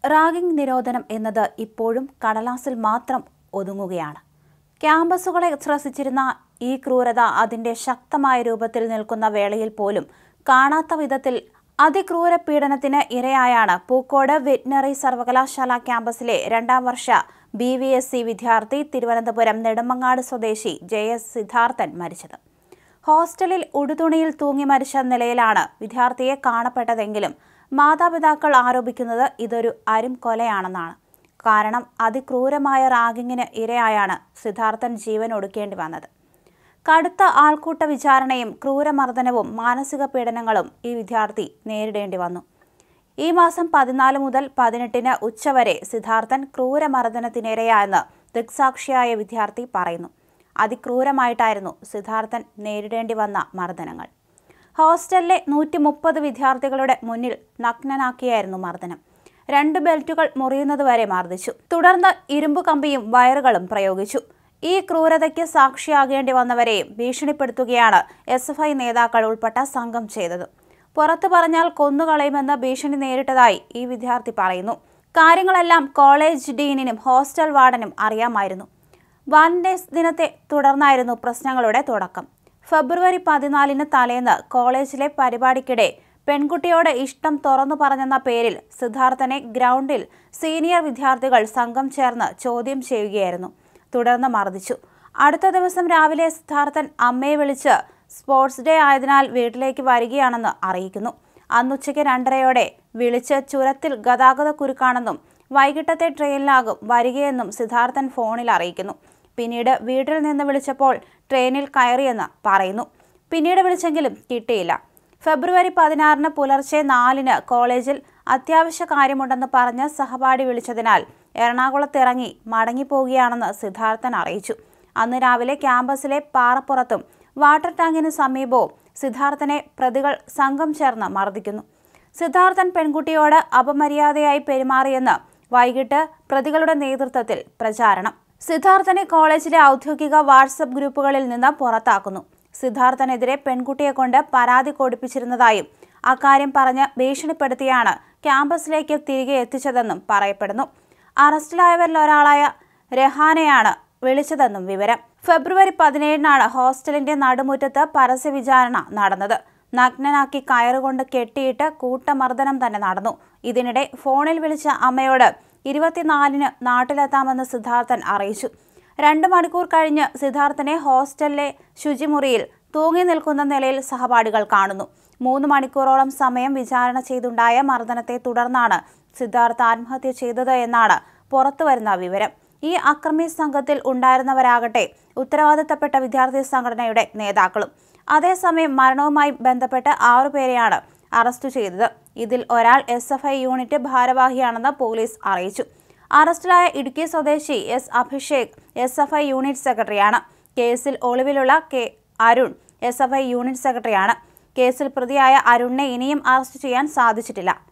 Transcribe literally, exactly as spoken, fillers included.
Ragging നിരോധനം എന്നത് ഇപ്പോഴും കടലാസിൽ മാത്രം ഒതുങ്ങുകയാണ്. ക്യാമ്പസുകളെ ത്രസിച്ചിരുന്ന ഈ ക്രൂരത അതിന്റെ ശക്തമായ രൂപത്തിൽ നിൽക്കുന്ന വേളയിൽ പോലും കാണാത്ത വിധത്തിൽ അതിക്രൂര പീഡനത്തിന് ഇരയായാണ് പൂക്കോട് വെറ്റിനറി സർവകലാശാല ക്യാമ്പസിലെ രണ്ടാം വർഷ ബി വി എസ് സി വിദ്യാർത്ഥി തിരുവനന്തപുരം നെടുമങ്ങാട് സ്വദേശി ജെ എസ് സിദ്ധാർത്ഥൻ മരിച്ചത്. ഹോസ്റ്റലിൽ ഉടുതുണിയിൽ തൂങ്ങി മരിച്ച നിലയിലാണ് വിദ്യാർത്ഥിയെ കാണപ്പെട്ടതെങ്കിലും മാതാപിതാക്കൾ ആരോപിക്കുന്നത് ഇതൊരു അരും കൊലയാണെന്നാണ്. കാരണം അതിക്രൂരമായ റാഗിങ്ങിന് ഇരയായാണ് സിദ്ധാർത്ഥൻ ജീവൻ ഒടുക്കേണ്ടി വന്നത്. കടുത്ത ആൾക്കൂട്ട വിചാരണയും ക്രൂരമർദ്ദനവും മാനസിക പീഡനങ്ങളും ഈ വിദ്യാർത്ഥി നേരിടേണ്ടി വന്നു. ഈ മാസം പതിനാല് മുതൽ പതിനെട്ടിന് ഉച്ചവരെ സിദ്ധാർത്ഥൻ ക്രൂരമർദ്ദനത്തിനിരയായെന്ന് ദൃക്സാക്ഷിയായ വിദ്യാർത്ഥി പറയുന്നു. അതിക്രൂരമായിട്ടായിരുന്നു സിദ്ധാർത്ഥൻ നേരിടേണ്ടി വന്ന മർദ്ദനങ്ങൾ. ഹോസ്റ്റലിലെ നൂറ്റി മുപ്പത് വിദ്യാർത്ഥികളുടെ മുന്നിൽ നഗ്നനാക്കിയായിരുന്നു മർദ്ദനം. രണ്ട് ബെൽറ്റുകൾ മുറിയുന്നതുവരെ മർദ്ദിച്ചു. തുടർന്ന് ഇരുമ്പു കമ്പിയും വയറുകളും പ്രയോഗിച്ചു. ഈ ക്രൂരതയ്ക്ക് സാക്ഷിയാകേണ്ടി വന്നവരെയും ഭീഷണിപ്പെടുത്തുകയാണ് എസ് എഫ് ഐ നേതാക്കൾ ഉൾപ്പെട്ട സംഘം ചെയ്തത്. പുറത്തു പറഞ്ഞാൽ കൊന്നുകളയുമെന്ന് ഭീഷണി നേരിട്ടതായി ഈ വിദ്യാർത്ഥി പറയുന്നു. കാര്യങ്ങളെല്ലാം കോളേജ് ഡീനിനും ഹോസ്റ്റൽ വാർഡനും അറിയാമായിരുന്നു. വാലന്റൈൻസ് ദിനത്തെ തുടർന്നായിരുന്നു പ്രശ്നങ്ങളുടെ തുടക്കം. ഫെബ്രുവരി പതിനാലിന് തലേന്ന് കോളേജിലെ പരിപാടിക്കിടെ പെൺകുട്ടിയോട് ഇഷ്ടം തുറന്നു പറഞ്ഞെന്ന പേരിൽ സിദ്ധാർത്ഥനെ ഗ്രൗണ്ടിൽ സീനിയർ വിദ്യാർത്ഥികൾ സംഘം ചേർന്ന് ചോദ്യം ചെയ്യുകയായിരുന്നു. തുടർന്ന് മർദ്ദിച്ചു. അടുത്ത ദിവസം രാവിലെ സിദ്ധാർത്ഥൻ അമ്മയെ വിളിച്ച് സ്പോർട്സ് ഡേ ആയതിനാൽ വീട്ടിലേക്ക് വരികയാണെന്ന് അറിയിക്കുന്നു. അന്നുച്ചയ്ക്ക് രണ്ടരയോടെ വിളിച്ച് ചുരത്തിൽ ഗതാഗത കുരുക്കാണെന്നും വൈകിട്ടത്തെ ട്രെയിനിലാകും വരികയെന്നും സിദ്ധാർത്ഥൻ ഫോണിൽ അറിയിക്കുന്നു. പിന്നീട് വീട്ടിൽ നിന്ന് വിളിച്ചപ്പോൾ ട്രെയിനിൽ കയറിയെന്ന് പറയുന്നു. പിന്നീട് വിളിച്ചെങ്കിലും കിട്ടിയില്ല. ഫെബ്രുവരി പതിനാറിന് പുലർച്ചെ നാലിന് കോളേജിൽ അത്യാവശ്യ കാര്യമുണ്ടെന്ന് പറഞ്ഞ് സഹപാഠി വിളിച്ചതിനാൽ എറണാകുളത്തിറങ്ങി മടങ്ങിപ്പോവുകയാണെന്ന് സിദ്ധാർത്ഥൻ അറിയിച്ചു. അന്ന് രാവിലെ ക്യാമ്പസിലെ പാറപ്പുറത്തും വാട്ടർ ടാങ്കിന് സമീപവും സിദ്ധാർത്ഥനെ പ്രതികൾ സംഘം ചേർന്ന് മർദ്ദിക്കുന്നു. സിദ്ധാർത്ഥൻ പെൺകുട്ടിയോട് അപമര്യാദയായി പെരുമാറിയെന്ന് വൈകിട്ട് പ്രതികളുടെ നേതൃത്വത്തിൽ പ്രചാരണം. സിദ്ധാർത്ഥനെ കോളേജിലെ ഔദ്യോഗിക വാട്സപ്പ് ഗ്രൂപ്പുകളിൽ നിന്ന് പുറത്താക്കുന്നു. സിദ്ധാർത്ഥനെതിരെ പെൺകുട്ടിയെ കൊണ്ട് പരാതി കൊടുപ്പിച്ചിരുന്നതായും അക്കാര്യം പറഞ്ഞ് ഭീഷണിപ്പെടുത്തിയാണ് ക്യാമ്പസിലേക്ക് തിരികെ എത്തിച്ചതെന്നും പറയപ്പെടുന്നു. അറസ്റ്റിലായവരിൽ ഒരാളായ രഹാനെയാണ് വിളിച്ചതെന്നും വിവരം. ഫെബ്രുവരി പതിനേഴിനാണ് ഹോസ്റ്റലിന്റെ നടുമുറ്റത്ത് പരസ്യ വിചാരണ നടന്നത്. നഗ്നനാക്കി കയറുകൊണ്ട് കെട്ടിയിട്ട് കൂട്ടമർദ്ദനം തന്നെ നടന്നു. ഇതിനിടെ ഫോണിൽ വിളിച്ച അമ്മയോട് ഇരുപത്തിനാലിന് നാട്ടിലെത്താമെന്ന് സിദ്ധാർത്ഥൻ അറിയിച്ചു. രണ്ടു മണിക്കൂർ കഴിഞ്ഞ് സിദ്ധാർത്ഥനെ ഹോസ്റ്റലിലെ ശുചിമുറിയിൽ തൂങ്ങി നിൽക്കുന്ന നിലയിൽ സഹപാഠികൾ കാണുന്നു. മൂന്ന് മണിക്കൂറോളം സമയം വിചാരണ ചെയ്തുണ്ടായ മർദ്ദനത്തെ തുടർന്നാണ് സിദ്ധാർത്ഥ ആത്മഹത്യ ചെയ്തത് എന്നാണ് പുറത്തുവരുന്ന വിവരം. ഈ അക്രമി സംഘത്തിൽ ഉണ്ടായിരുന്നവരാകട്ടെ ഉത്തരവാദിത്തപ്പെട്ട വിദ്യാർത്ഥി സംഘടനയുടെ നേതാക്കളും. അതേസമയം മരണവുമായി ബന്ധപ്പെട്ട് ആറുപേരെയാണ് അറസ്റ്റ് ചെയ്തത്. ഇതിൽ ഒരാൾ എസ് എഫ് ഐ യൂണിറ്റ് ഭാരവാഹിയാണെന്ന് പോലീസ് അറിയിച്ചു. അറസ്റ്റിലായ ഇടുക്കി സ്വദേശി S Abhishek S F I unit സെക്രട്ടറിയാണ്. കേസിൽ ഒളിവിലുള്ള K Arun S F I unit സെക്രട്ടറിയാണ്. കേസിൽ പ്രതിയായ അരുണിനെ ഇനിയും അറസ്റ്റ് ചെയ്യാൻ സാധിച്ചിട്ടില്ല.